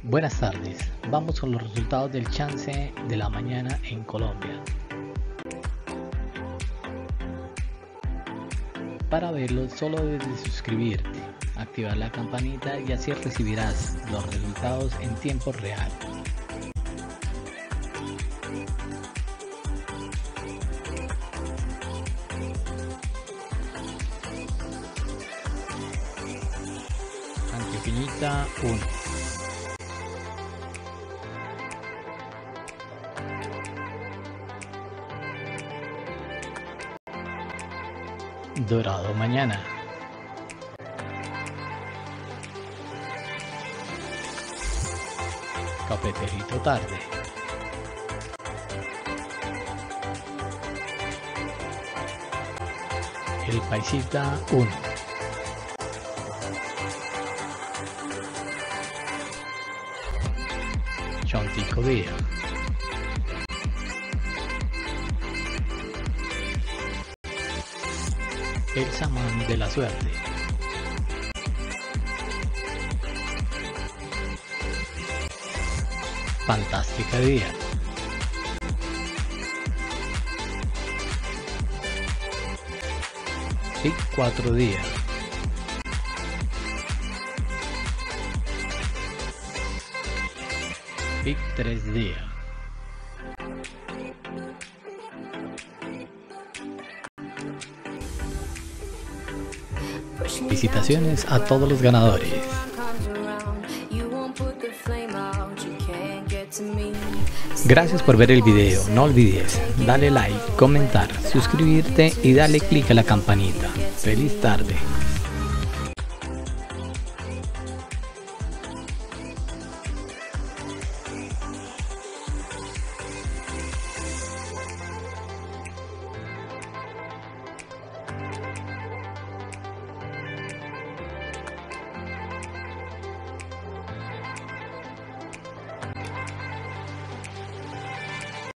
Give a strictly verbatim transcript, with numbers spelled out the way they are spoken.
Buenas tardes, vamos con los resultados del chance de la mañana en Colombia. Para verlo solo debes de suscribirte, activar la campanita y así recibirás los resultados en tiempo real. Antioqueñita uno. Dorado mañana. Cafeterito tarde. El Paisita uno. Chontico día. El samán de la suerte. Fantástica día. Y cuatro días. Y tres días. Felicitaciones a todos los ganadores. Gracias por ver el video, no olvides darle like, comentar, suscribirte y darle click a la campanita. Feliz tarde.